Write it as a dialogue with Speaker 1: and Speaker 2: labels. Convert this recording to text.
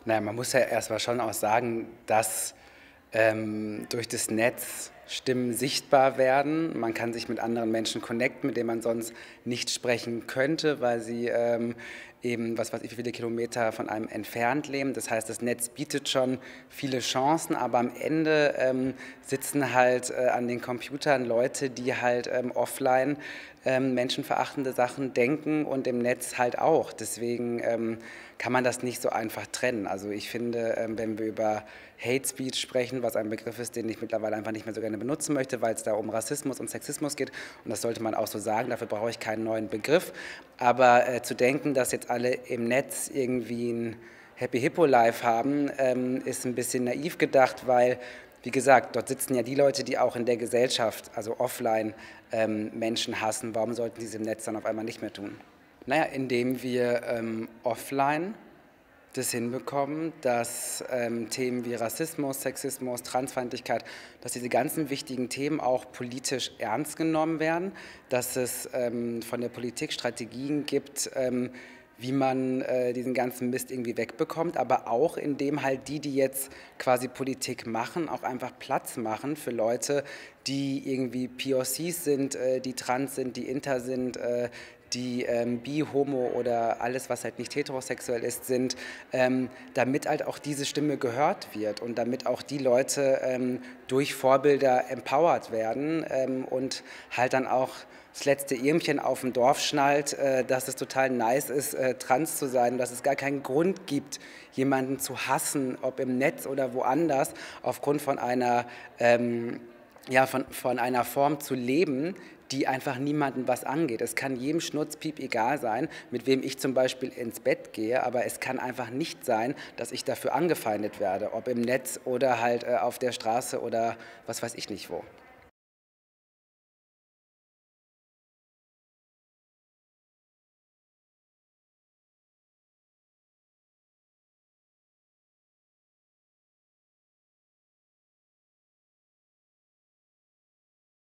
Speaker 1: Na ja, man muss ja erst mal schon auch sagen, dass durch das Netz Stimmen sichtbar werden. Man kann sich mit anderen Menschen connecten, mit denen man sonst nicht sprechen könnte, weil sie eben, was weiß ich, wie viele Kilometer von einem entfernt leben. Das heißt, das Netz bietet schon viele Chancen, aber am Ende sitzen halt an den Computern Leute, die halt offline menschenverachtende Sachen denken und im Netz halt auch. Deswegen kann man das nicht so einfach trennen. Also ich finde, wenn wir über Hate Speech sprechen, was ein Begriff ist, den ich mittlerweile einfach nicht mehr so gerne benutzen möchte, weil es da um Rassismus und Sexismus geht, und das sollte man auch so sagen, dafür brauche ich keinen neuen Begriff, aber zu denken, dass jetzt alle im Netz irgendwie ein Happy Hippo Life haben, ist ein bisschen naiv gedacht, weil, wie gesagt, dort sitzen ja die Leute, die auch in der Gesellschaft, also offline, Menschen hassen. Warum sollten die es im Netz dann auf einmal nicht mehr tun? Naja, indem wir offline das hinbekommen, dass Themen wie Rassismus, Sexismus, Transfeindlichkeit, dass diese ganzen wichtigen Themen auch politisch ernst genommen werden, dass es von der Politik Strategien gibt, wie man diesen ganzen Mist irgendwie wegbekommt, aber auch indem halt die jetzt quasi Politik machen, auch einfach Platz machen für Leute, die irgendwie POCs sind, die trans sind, die inter sind, die bi, homo oder alles, was halt nicht heterosexuell ist, sind, damit halt auch diese Stimme gehört wird und damit auch die Leute durch Vorbilder empowered werden und halt dann auch das letzte Irmchen auf dem Dorf schnallt, dass es total nice ist, trans zu sein, dass es gar keinen Grund gibt, jemanden zu hassen, ob im Netz oder woanders, aufgrund von einer, ja, von einer Form zu leben, die einfach niemandem was angeht. Es kann jedem Schnurzpiep egal sein, mit wem ich zum Beispiel ins Bett gehe, aber es kann einfach nicht sein, dass ich dafür angefeindet werde, ob im Netz oder halt auf der Straße oder was weiß ich nicht wo.